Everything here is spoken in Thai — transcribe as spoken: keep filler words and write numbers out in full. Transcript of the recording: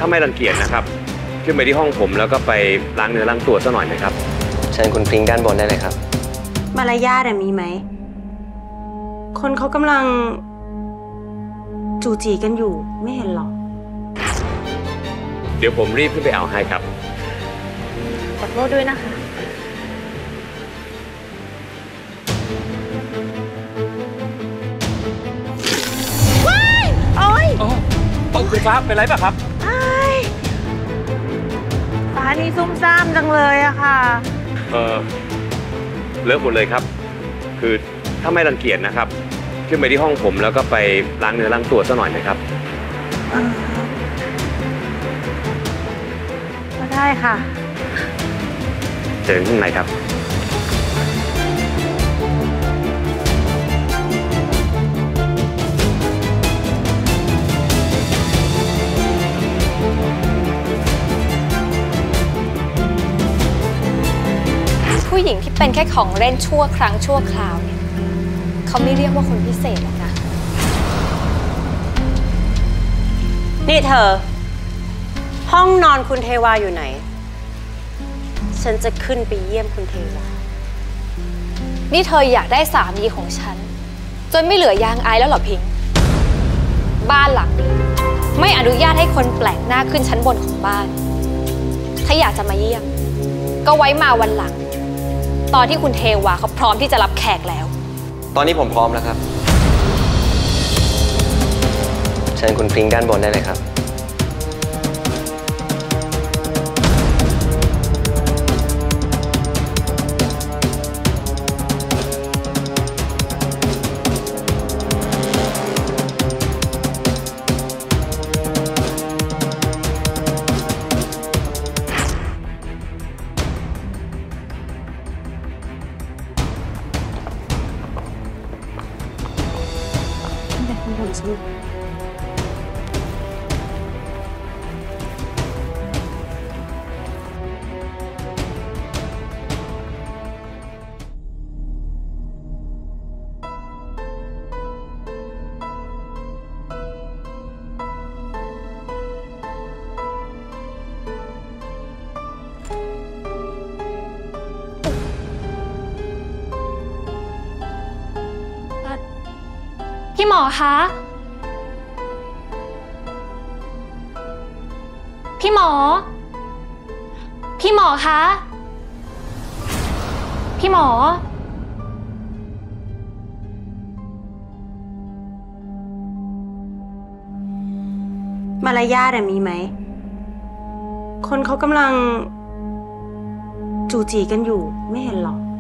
ถ้าไม่รังเกียจนะครับขึ้นไปที่ห้องผมแล้วก็ไปล้างเนื้อล้างตัวซะหน่อยนะครับเชิญคุณพริ้งด้านบนได้เลยครับมารยาทมีไหมคนเขากำลังจูจีกันอยู่ไม่เห็นหรอเดี๋ยวผมรีบขึ้นไปเอาให้ครับขอโทษด้วยนะคะว้ายโอ๊ยโอ้คุณฟ้าเป็นไรป่ะครับฟ้านี่ซุ่มซ่ามจังเลยอะค่ะเออเลิกหมดเลยครับคือถ้าไม่รังเกียจนะครับขึ้นไปที่ห้องผมแล้วก็ไปล้างเนื้อล้างตัวซะหน่อยนะครับก็ได้ค่ะเชิญข้างในครับผู้หญิงที่เป็นแค่ของเล่นชั่วครั้งชั่วคราวเนี่ยเขาไม่เรียกว่าคนพิเศษหรอกนะนี่เธอห้องนอนคุณเทวาอยู่ไหนฉันจะขึ้นไปเยี่ยมคุณเทวานี่เธออยากได้สามีของฉันจนไม่เหลือยางอายแล้วเหรอพิงค์บ้านหลังนี้ไม่อนุญาตให้คนแปลกหน้าขึ้นชั้นบนของบ้านถ้าอยากจะมาเยี่ยมก็ไว้มาวันหลังตอนที่คุณเทวาเขาพร้อมที่จะรับแขกแล้วตอนนี้ผมพร้อมแล้วครับเชิญคุณพริ้งด้านบนได้เลยครับพี่หมอคะพี่หมอพี่หมอคะพี่หมอมารยาทมีไหมคนเขากำลังจูจีกันอยู่ไม่เห็นหรอ